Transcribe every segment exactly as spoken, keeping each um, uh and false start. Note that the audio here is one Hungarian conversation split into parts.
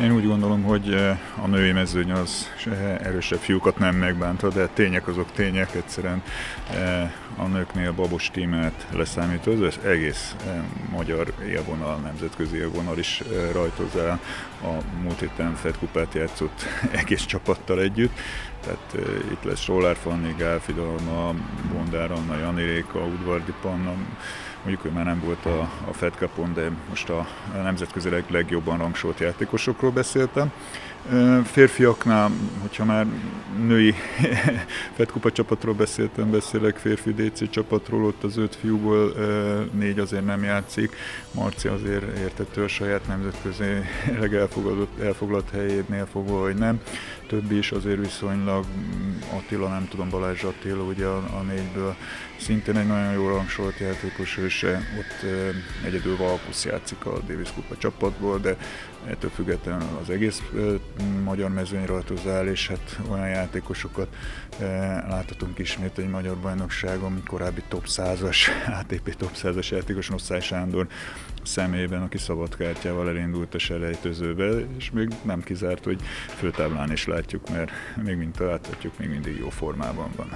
Én úgy gondolom, hogy a női mezőny az erősebb fiúkat nem megbántva, de tények azok tények, egyszerűen a nőknél Babos tímet leszámítva, az egész magyar élvonal, nemzetközi élvonal is rajtoz el. A múlt héten Fed kupát játszott egész csapattal együtt, tehát itt lesz Sollár Fanni, Gál Fidalma, Bondár Anna, Jani Réka, Udvardi Panna, mondjuk ő már nem volt a, a Fed Cupon, de most a nemzetközileg legjobban rangsolt játékosokról beszéltem. Férfiaknál, hogyha már női Fed Kupa csapatról beszéltem, beszélek férfi dé cé csapatról, ott az öt fiúból négy azért nem játszik. Marci azért értető a saját nemzetközileg elfoglalt, elfoglalt helyénél fogva, hogy nem. Többi is azért viszonylag, Attila, nem tudom, Balázs Attila, ugye a, a négyből szintén egy nagyon jó rangsolt játékos, ő se ott egyedül Valkusz játszik a Davis Kupa csapatból, de ettől függetlenül az egész magyar mezőny rajtoz el, és hát olyan játékosokat láthatunk ismét egy magyar bajnokságon, korábbi top százas, á té pé top százas játékos Nosszai Sándor személyében, aki szabadkártyával elindult a selejtezőbe, és még nem kizárt, hogy főtáblán is látjuk, mert még mint láthatjuk, még mindig jó formában van.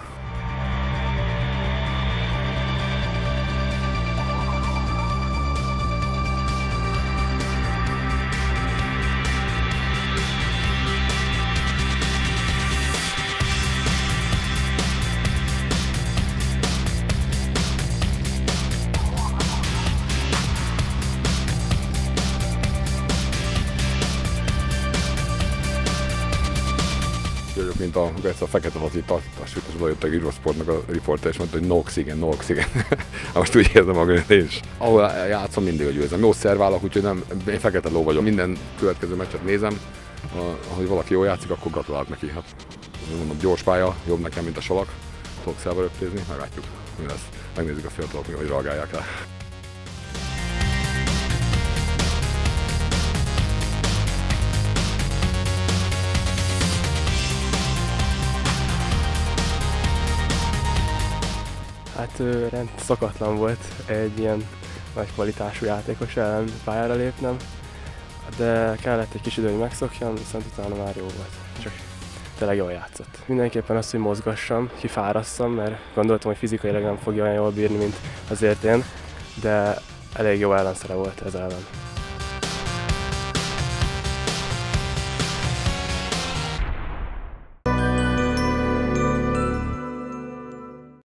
Mint a, a fekete vaci tartás, és oda jött a Eurosportnak a riporter, és mondta, hogy no oxygen, no oxygen. Most úgy érzem magam, hogy én is. Ahol játszom, mindig a győzem. Jó szerválok, úgyhogy nem, én fekete ló vagyok. Minden következő meccset nézem, ahogy valaki jól játszik, akkor gratulálok neki. Hát, mondom, gyors pálya, jobb nekem, mint a salak. Tudok szerva röptézni, meglátjuk, mi lesz. Megnézzük a fiatalok, hogy reagálják rá. Hát rend szokatlan volt egy ilyen nagy kvalitású játékos ellen pályára lépnem, de kellett egy kis idő, hogy megszokjam, viszont utána már jó volt. Csak tényleg jól játszott. Mindenképpen azt, hogy mozgassam, kifárasszam, mert gondoltam, hogy fizikailag nem fogja olyan jól bírni, mint azért én, de elég jó ellenszere volt ez ellen.